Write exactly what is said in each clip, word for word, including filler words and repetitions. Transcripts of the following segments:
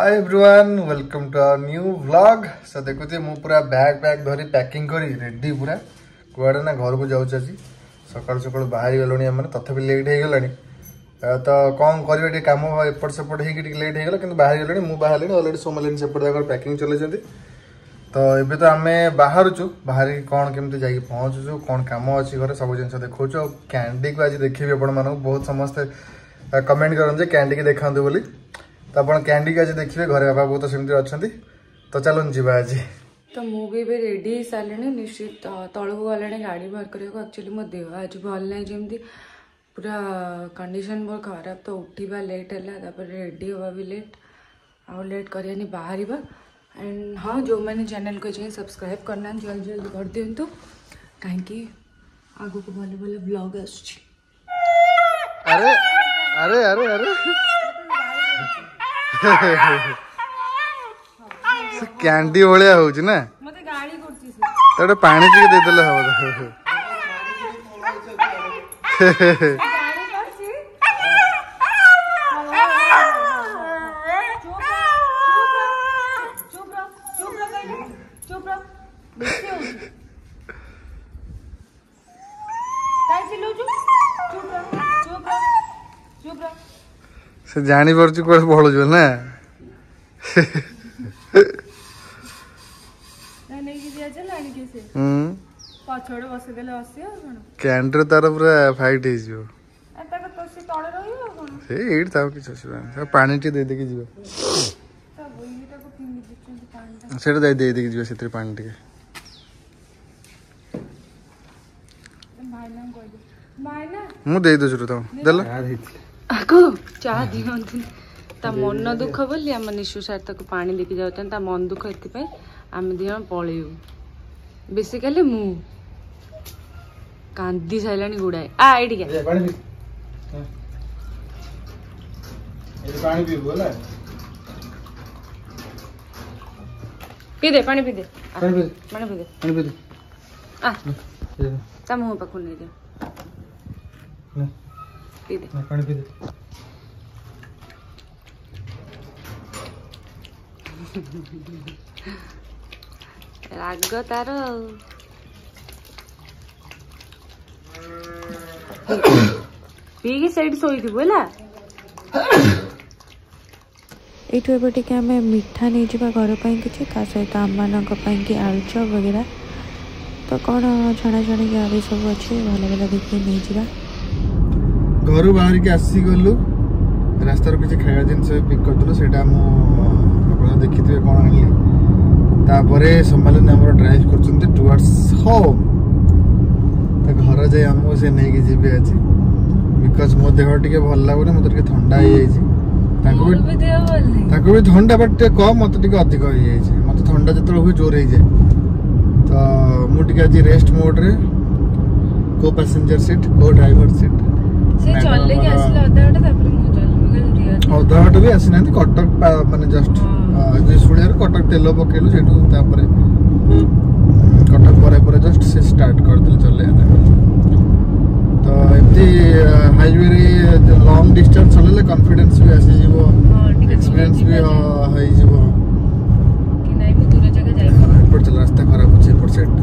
Hi everyone welcome to our new vlog. So देखुते मु पूरा बैग बैग धरी पैकिंग करी रेडी पूरा कुआडे ना घर को जाऊँ आज सकाल सकाल बाहरी गलुणी आम तथापि लेट हो गलानी तो कौन कर कम एपट सेपट हो लेट हो गला कि बाहर गले मुझे बाहर अलरेडी सोमलिन सेपट जाकर पैकिंग चलते तो ये तो आम बाहरुचु बाहर कौन केमती जा पहुँचुचु कौन कम अच्छी घर सब जिन देखा कैंडी को आज देखी आपण बहुत समस्ते कमेंट करें कैंडी की देखा बोली तो आप कैंडी आज देखिए घर बाबा बहुत सेमती अच्छा तो चलो जीवा आज तो मुझे भी रेडी हो सारे निश्चित तौक गले गाड़ी बाहर करने एक्चुअली मो देह आज भल ना जमी पूरा कंडीशन बहुत खराब तो उठा लेट है रेडी हवा भी लेट आउ लेट कर बाहर एंड हाँ जो मैंने चैनल को चाहिए सब्सक्राइब करना जल्दी जल्दी कर दिंतु कहीं आगु को भले भले ब्लॉग आस अरे अरे अरे अरे कैंडी भाया हो ना तो पानी टी देदेले हम से जानी पार्छ कौन पढ़ु ना कैंडी तार पूरा फाइट हो पानी टी दे देकी जीव से दे देकी जीव से पानी टी मु दे दो तो देला चाह दिखती ता मन दुख बोली आम निशु सार तक पानी देकी जाता मन दुख ये आम दी पलू बेसिकाली मु कांदी सारा गुड़ाए आ ये पीदे पानी पीदे पानी पीदे पानी पीदे आ ता मुँह पाखु नहीं दे पीदे पानी पीदे राग तार पी सैड शोथु है ये टे आम मिठा नहीं जा घर पर कि सहित आम मान आलुचप वगैरह तो कौन छणा छणी गाड़ी सब अच्छे भल भल देखिए नहीं जा घर बाहर के आसी गलु रास्तार किसी खाया जिन पिक करूँ से देखी थे कौन आनी तापर सम्मालन आम ड्राइव कर टुवर्ड्स होम तो घर जाए आमको से नहीं जी आज बिकज मो देह टे भल लगुनि मतलब टे थंडा हो भी थंडा बट कम मत टे अधिक हो मत थंडा जो हुए जोर हो जाए तो मुझे आज रेस्ट मोड रे को पैसेंजर सीट को ड्राइवर सीट अधा बाट भी आसी ना कटक माने जस्ट शुणिया कटक तेल पकेलु से कटक पर जस्ट से स्टार्ट करदे चले तो एमती हाईवे लॉन्ग डिस्टेंस चलले कॉन्फिडेंस भी आसी जीवो एक्सपीरियंस भी होई जीवो कि नहीं मु दूर जगह जाई पर चल रास्ता खराब होचे पर सेट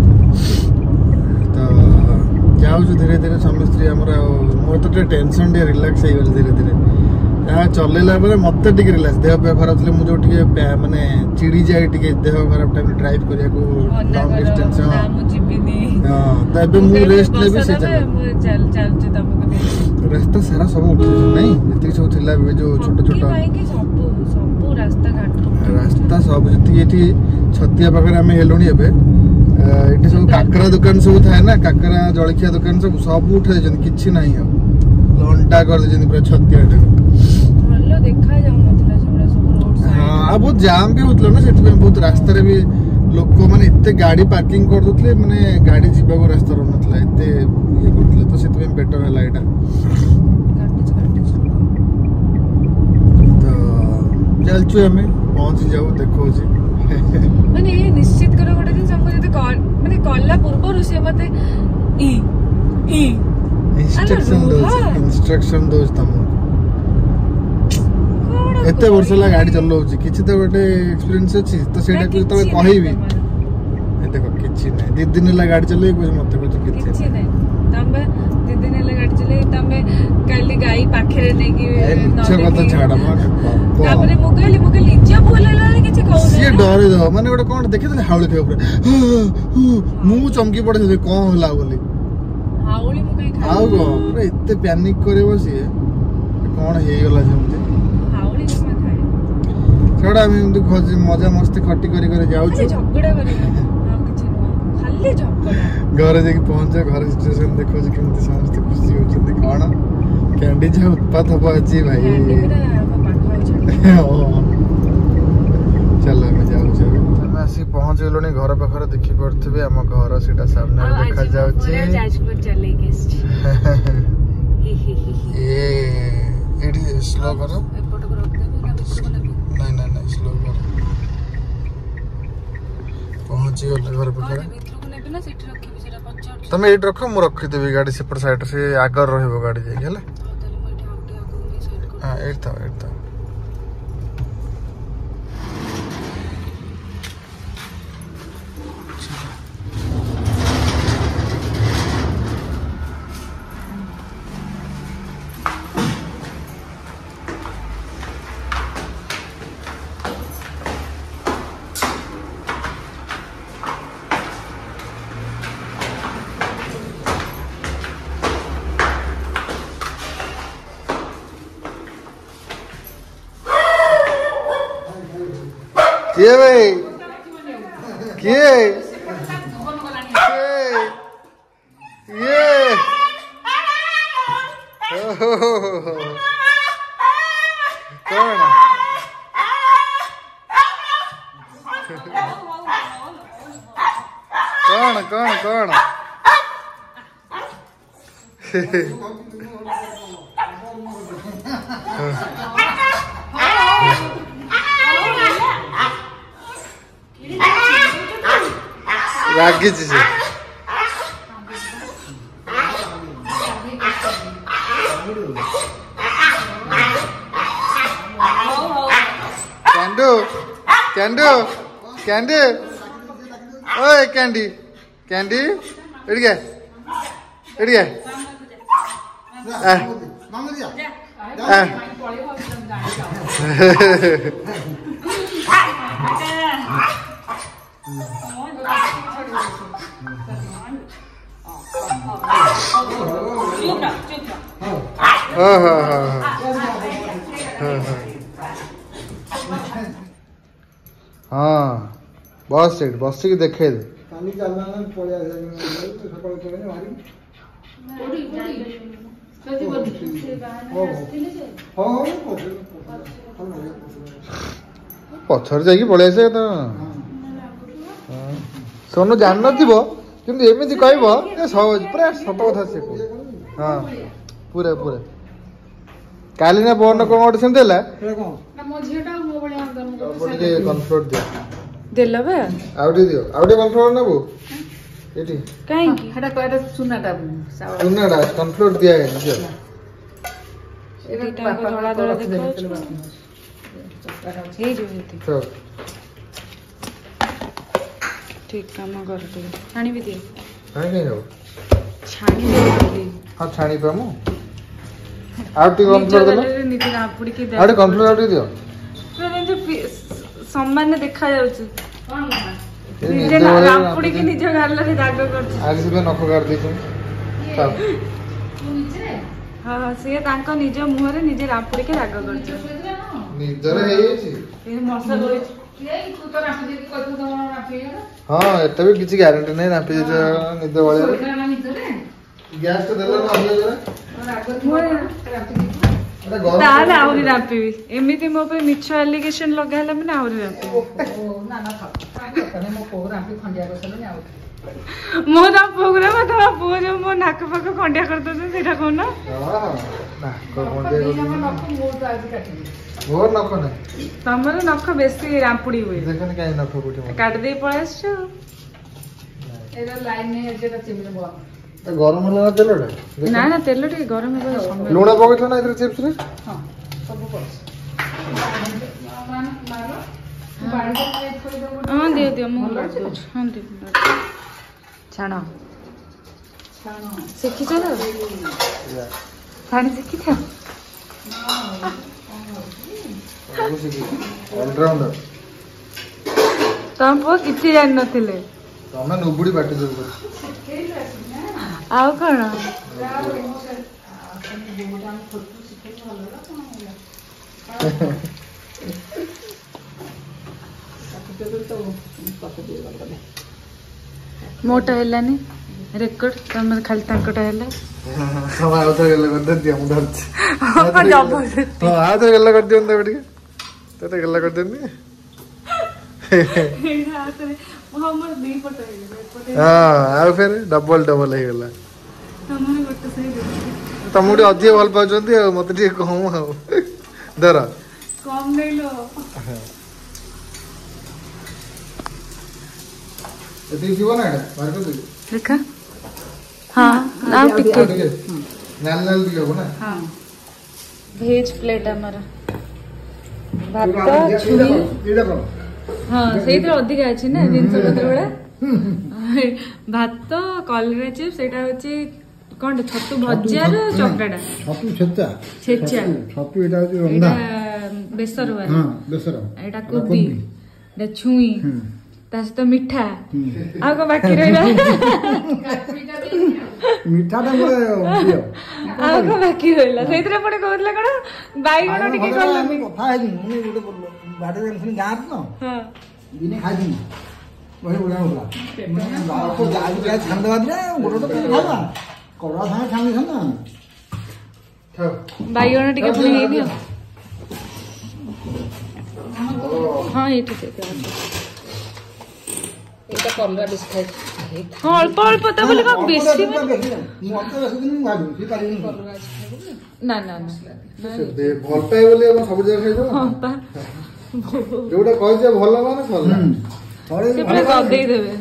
तो जाऊ जो धीरे धीरे स्वामी स्त्री हमरा मोर तो टेंशन डे रिलैक्स हो धीरे धीरे यहाँ चलैला बेले मत टे रिलैक्स देह पे खराब थे मुझे टे माने चिड़ी जाए टे देह खराब टाइम ड्राइव करिया को लॉन्ग डिस्टेंस हां तबे मु रेस्ट ले भी से चल चल जे तमको रास्ता सारा सब उठ नहीं जति सब थिला जो छोट छोट सब सब रास्ता घाट रास्ता सब जति एठी छतिया पाखरे हम हेलोनी एबे एठी सब काकरा दुकान सब थाए ना काकरा जळखिया दुकान सब सब उठे जन किछि नाही लंटा कर दे जन पूरा छतिया भलो देखा जाउ नथला सबरा सब रोड साइड हां बहुत जाम भी होतलो ना सेति बहुत रास्ता रे भी लोक माने इत्ते गाड़ी पार्किंग कर दोतले माने गाड़ी जीवा को रास्ता रो नथला इत्ते ये करतले तो सेति बेटर हला एटा काटिच काटिच तो चलचु हमें पहुंच जाऊ देखो जी माने ये निश्चित करो गोटे दिन हमको जते माने कॉलला पूर्व से मते ई ई इंस्ट्रक्शन दो इंस्ट्रक्शन दो तमको एते वर्ष ला गाड़ी चलाउछि किछि त गोटे एक्सपीरियंस अछि तो सेटा कुछ तबे कहिबी ए देखो किछि नै दि दिन ला गाड़ी चलै कुछ मते कुछ किछि किछि नै तंबे दि दिन ला गाड़ी चलै तंबे काली गाई पाखरे नै कि न कथा छाड़ा म तापरे मु कहली मु कहली इज्जा बोलला किछि कहू से डरे दो माने गोटे कोन देखि त हाउली के ऊपर मु चमकी पड़े से कोन होला बोली हाउली मु कहि खा आउ गो पूरा एते पैनिक करे बसी कोन हे गला जमते हाउली जमा खाए छोड़ा हम एमती खोज मजा मस्ती खट्टी करी करी जाउ छु झगड़ा करी आ किछि न खाली झगड़ा घरे जाके पहुंचे घर सिचुएशन देखो जे केमती समस्त खुशी हो छथि कोन कैंडी जे उत्पात हो अछि भाई चलो मैं जाऊ छु हम आसी पहुंच गेलोनी घर पाखरे देखि पड़थबे हम घर सीटा सामने देखा जाउ छी जाजपुर चले गेस्ट ए एडी स्लो करो एपट को रख देबे ना बिस्कुट को नेबे नहीं नहीं नहीं स्लो करो पहुंची गले घर पाखरे भीतर को नेबे ना सेठी रखिबे सेटा पचार तमे एडी रखो मु रखि देबी गाड़ी सेपट साइड से आगर रहबो गाड़ी जाई हला ताले मइठा आउटे आगो नि साइड को हां एड था एड था किए भाई किए ये कौन कौन कौन कौन रागी से कैंडू कैंडू कैंडी ओए कैंडी कैंडी इड़ गया इड़ गया हाँ हाँ हाँ हाँ हाँ बस सीट बस की देखे दे पछर जाकि पलि आसे तो सोनू जान नथिबो किंतु एमिति कहबो ए सहज पूरा सत कथा से हां पूरा पूरा काली ना बोन को गोटे सेम देला ना मो झेटा मो बळिया हम बोटे कन्फ्लोट दे देला बे आउडी दियो आउडी कन्फ्लोट नबो एटी काई की हटा कहटा सुनाटा सुनाटा कन्फ्लोट दिया है दियो एटा को धोला धोला देखो हे जो हेती तो ठीक काम कर दे छाणी भी दे हां नहीं हो छाणी दे हां छाणी पे मु आउटी कन्फ्लोट देला निति ना पुडी के दे आउटी कन्फ्लोट आउटी दियो तो जे सम्मान देखा जाउची कोन निजे ना रामपुडी के निजे गारला रे दाग करछ आगे से नख काट दी तुम सब हां से तांको निजे मुह रे निजे रामपुडी के दाग करछ निजे रे हे छी ए मरसा गई तू तो रापी दे कथु तो रापी हां एते भी किछि ग्यारंटी नै रापी दे निदे वाले ना निजे रे गैस तो देला ना हमले जरा राग मोर रापी अरे गरम ताले आउरी रापीबी एमिति मो पे मिछ एलिगेशन लगाइला माने आउरी रापी ओ ना ना था कने मो को रापी खंडिया करसले आउ मो ता प्रोग्राम था पो जो मो नाक पाक खंडिया कर दो सेटा कोन ना हां ना को खंडिया कर हम नख मोर तो आज काटी मोर नख नै तमर नख बेसी रामपुडी हुए देखन काई नख कोठी काट दे पळेस छ एरा लाइन में जेटा चिमले बो तो गरम होला तेलटा ना ना तेल टी गरम हे समय लूण पकैछ ना इधर चिप्स रे हां सब पड़छ हाँ दियो दियो मु हाँ दियो छाण शिखी तो छाणी शिखी था ऑलराउंडर तुम पुआ किसी जान नथिले तमे नुबुड़ी बाटे जो आउ कौन मोटा हेलानी रेकर्ड तुम खाली तांकटा हेला हम आउ तो गल्ला कर दिया मु धरछ हां जबरदस्ती हां आ तो गल्ला कर दियो अंदर बेटी तो तो गल्ला कर देनी एडा आतरे हमर दी पट हेले हां आ फिर डबल डबल हे गल्ला हमर गोटे सही तमुडी अधिक भल पाउछंती मते ठीक कहू आ धर कम नै लो एती जीवन है बाहर कर दे देखा हां ना टिके नाल नाल दियो ना हां भेज प्लेट हमारा भात छुरी एडा को हां सेइतर अधिक अछि ना जिंस पत्र बडा भात कलरा चिप्स एटा होची कोन छतु भजिया रो चकड़ा छतु छेचा छेचा छतु एटा होची रंदा बेसर वाला हां बेसर एटा कोबी एटा छुई तास तो मीठा आ को बाकी रहला मीठा ता मोरे दियो आ को बाकी रहला सेइतरे पडे कहतला कोन बाईगण टिके करला कथा है मुने गोटे बाटे देन गात न हां दिने खाइ दिन वही उड़ा उड़ा तो जाई जाई छंद बाद रे गोटो तो खावा कोरा था छानी छना बाईगण टिके पुनी हे दियो हां ये तो ठीक है এটা কলরা ডিশ খাই हाँ अल्प अल्प तो बोले का बेसी मत बेसी दिन भाजू सी पारी ना ना ना दे भल पाए बोले हम सब जगह खाइ हाँ पा जोटा कहि जे भल माने भल थोड़े से पूरा कर दे देबे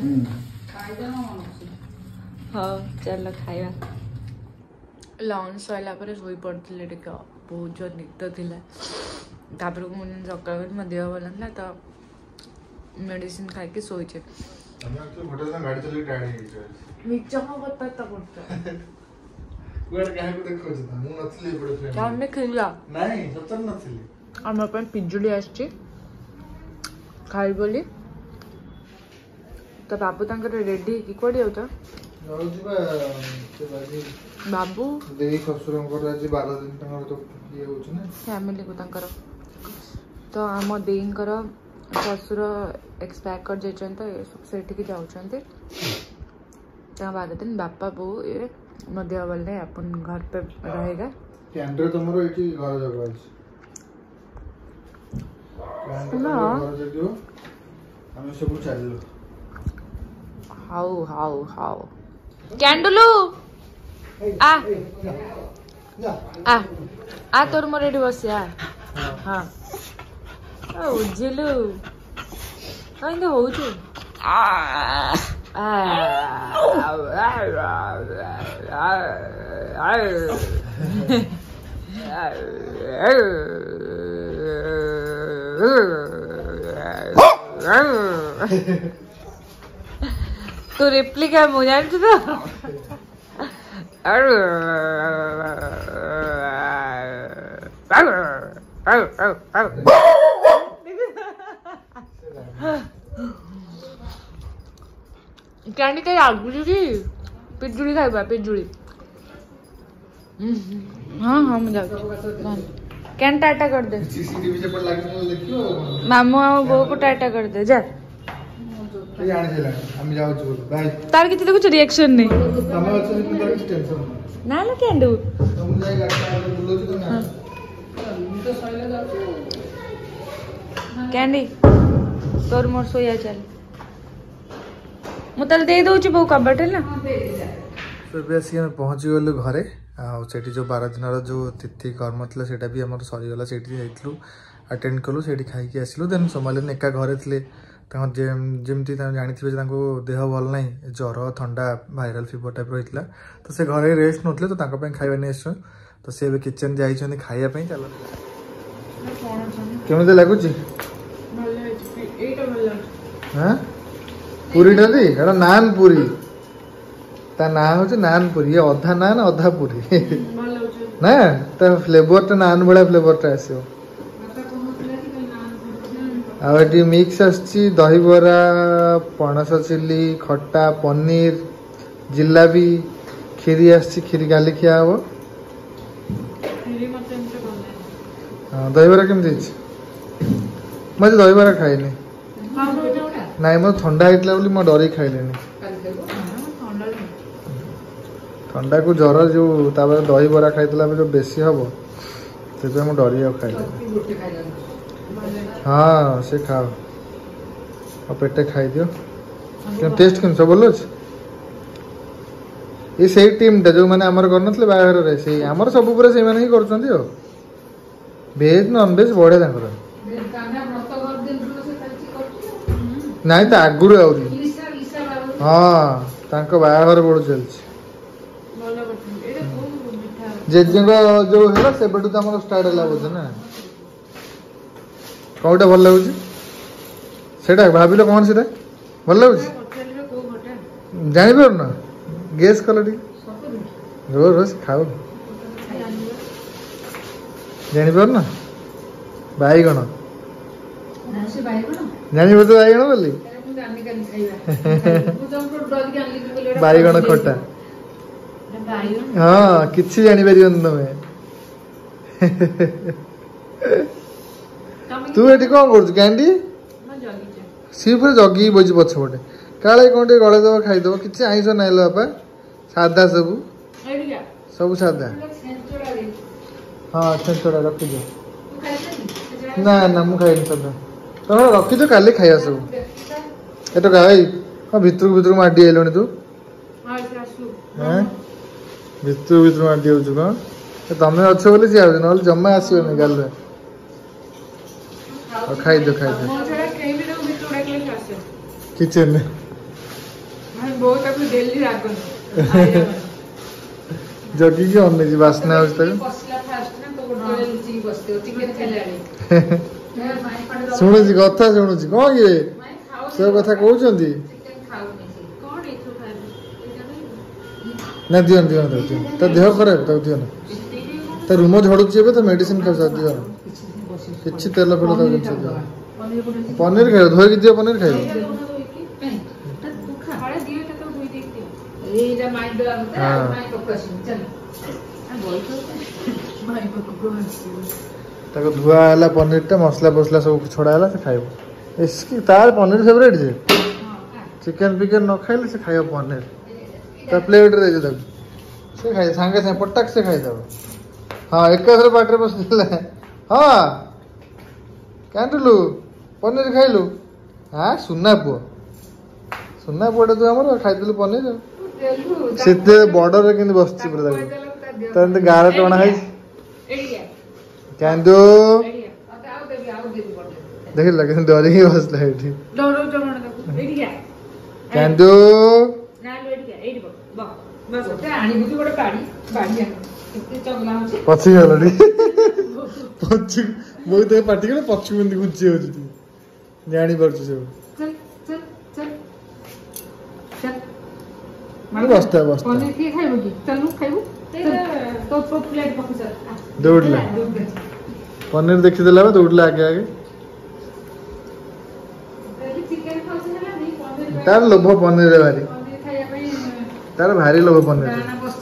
हाँ चल खाइबा लंच सइला पर सोई पड़थिले टिका बहुत जो निद थिला तापर को मन सकाळ में देह भल ना तो मेडिसिन खाइ के सोई छे हम तो फोटो से गाड़ी चले टाइड हे छै मिर्चा को पत्ता तक पड़ता कुआर काहे को देखो छ मु नथले पड़े फ्रेंड काम में खिला नहीं सतर नथले हम अपन पिजुली आछी खाइ बोली तो बाबू तांकर रेडी की कोडी होता जाउ जिबा से बाजी बाबू देई ससुरंकर आज बारह दिन तंगर तो ये होछ ना फैमिली को तांकर तो आम देईंकर ससुर एक्सपायर कर जाइछन तो सेठी की जाउछन ते ता बारह दिन बापा बो ये मध्य वाल ने अपन घर पे रहेगा कैंडर तमरो एठी घर जगह अछि ना घर जगह हम सब चललो हाउ हाउ हाउ कैंडलू आ आ आ तोर मोर एठी बसिया हां आ उजिलु काइंद होउछु आ आ तो रेप्लिका मु जानछु तो कैंडी कहीं आगुली की पिजुली खाइबा पिजुली हाँ हाँ मैं जाऊँ कैन टाटा कर दे सीसीटीवी से पर लागिन देखियो मामू आ बो को टाटा कर दे जा ए आने चला हम जाऊ छु बाय तार किती देखो रिएक्शन नहीं तमे अछि कि तार किछ टेंशन ना ना कैंडू तुम जाई गाड़ी बुलो छु ना कैंडी तोर मोर सोया चल मु तल दे दउची बो कबट है ना तो बेसी हम पहुंची गलु घरे आ सेठी जो बारह दिन जो तिथि कर्म थला सेटा भी हमर सरी गला सेठी जाइतलु अटेंड कलु सेठी खाई के आसिलु देन सोमाले एका घरे थले जमती जानी थे देह भल ना ज्वर थंडा भाइराल फीवर टाइप रही तो से घरे रेस्ट नौते तो खाଇବା नहीं आस तो सी किचन जाइए खाइबा चल कौन केमती लगुच हाँ पूरी टी एटा नान पूरी ता ना हूँ नान पूरी ये अधा नान अधा पूरी ना ता फ्लेवर टा नान भाया फ्लेवर टा आसो आटी मिक्स आसी दहीबरा पणस चिली खट्टा पनीर जिलाबी खीरी आसी खीरी काली खिया हम हाँ दहीबरा केमती मुझे दहीबरा खाइनी नाई मत ठंडा होता बोली मैं डर खाइले ठंडा को ज्वर जो दहीबरा खाई जो बेसी हम से मुझे डर खाइले हाँ से खाओ और पेटे खाई दियो क्या टेस्ट केम सब बोल ये सही टीम टा जो मैंने आमर करनथले बाहर रे से आमर सब पूरा से माने ही करछंती हो वेज नॉन वेज बड़े तांकर नहीं तो आगुरु आउरी हाँ तांको बाहर बड़ चलछि जेजेंग जो है से बडू त हमर स्टार्ट होला बोझ ना कौटा भल लगुच सेटा भाविल कौन से भल लगुच जापर ना गेस कल टी रोज रोज खाओ जापर ना बैगण जानी तो बैगण बोली बैगण खटा हाँ किसी जानी पार तुम्हें तू ये कौन कर कैंडी सी पूरे जगी बजी पछपटे काले कौन टे गले दब खाईदब कि आईस ना बापा सादा सब सब सादा हाँ छेचड़ा रखीद ना ना मुझे खाई सादा तुम रखीद का खाया सब एट का हाँ भितर भितर माडी आइल तू भितर भितर माडी आउ कौन तुम अच्छे बोली सी आज ना जमा आसोनी गाल खाई दो खाई दो किचन जगी की अन्य जी बासना हो शुणु कथा शुणु कौन ये सब कथा कहते ना दियो दियो तो देह खराब तो दियो ना तो रूम झड़ुची तो मेडिसिन खा दियो किसी तेल फेल पनीर खाए धोई दियो पनीर खाए धुआ है पनीर टा मसला फसला सब छड़ा है खाइब इसकी तार पनीर फेवरेट जे चिकेन पिकेन न खाइले से खाइब पनीर तो प्लेट रे दे से खाइ सांगे से पटक से खाइ दब हाँ एकाथरे पाटे बस हाँ कैंटलु पनीर खाइलु हाँ सुना पुओ सुना पुओटा तू आमर खाइलु पनीर से बॉर्डर के बस गार टणा है कैंदू देख लगे डरिकी बसला कैंदू पची गल पची मुझे तो पार्टी कर पछू एमती घुंची हो जानी पार्छ सब बसता बसता दौड़ला पनीर देखी देला दौड़ला आगे आगे तार लोभ पनीर भारी तार भारी लोभ पनीर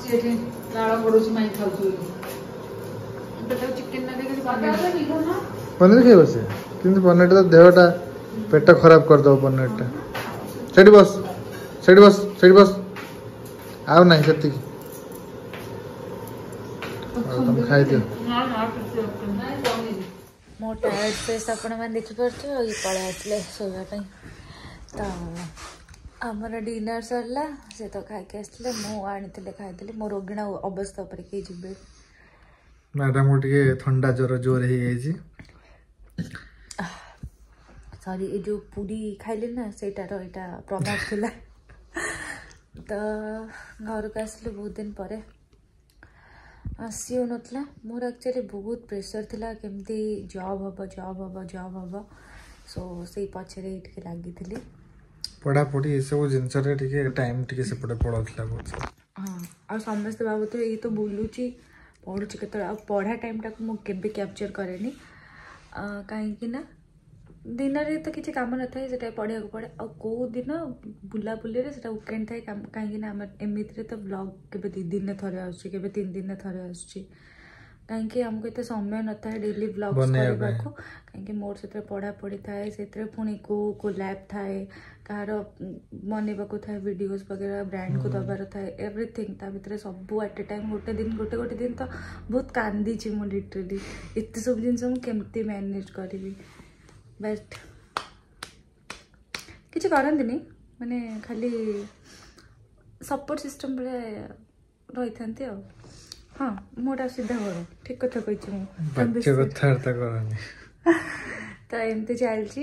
पनीर खाई बस कि पनीर तो देहटा पेट खराब करदे पनीर टा सेठी बस सेठी बस सेठी बस आउ ना से तुम खाई दियो मो टायर्ड फेस आपण मैंने देखिपार ये पड़े आसले शोवाई तो आमर डिनर सरला से तो खाई आसले मुझे खाई मो रोगिणा अवस्था पर किए जी मैडम टे थंडा ज्वर जोर हो सरी ये जो पूरी खाइले ना सेटार एटा प्रभाव थिला तो घर को आसलु बहुत दिन पर आसी हो नथला मोर एक्चुअली बहुत प्रेशर थिला केमती जॉब हबो जॉब हबो जॉब हबो सो से पछरे इटके लागि थिली पढ़ा पढ़ी ए सब जिंस रे टिके टाइम टिके सेपटे पड़थला बहुत हां आ समस्त बाबू तो ए तो बोलुची पढुची केतरा आ पढ़ा टाइम टा को केबे कैप्चर करेनी काहे कि ना दिन रे तो किसी काम न थाए सेटा पढ़िया को पड़े आ को दिन बुला बुले रे सेटा वीकेंड थाए काम काहे कि ना हम एमित रे तो ब्लॉग केबे दि दिन ने थरे आछी केबे तीन दिन ने थरे आछी काहे कि हमको एते समय न थाए डेली ब्लॉग्स करबा को काहे कि मोर सेते पढ़ा पढ़ी थाए सेते पुनी को कोलैब थाए कार बनेबा को थाए वीडियोस वगैरह ब्रांड को दबार थाए एवरीथिंग ता भितरे सब एट ए टाइम गोटे दिन गोटे गोटे दिन तो बहुत कांदी छि मो लिटरली एते सब जिंस हम केमती मैनेज करबी बेस्ट किसी करती माने खाली सपोर्ट सिस्टम रही था हाँ मोटा सीधा कर ठीक कथा कही तो एमती चलती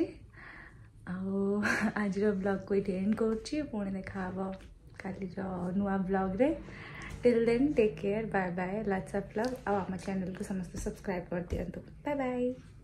आज ब्लॉग को ये एंड कर देखा काली नुआ ब्लॉग रे till then take care bye bye lots of love आम चैनल को समस्त सब्सक्राइब कर दिंतु बाय बाय।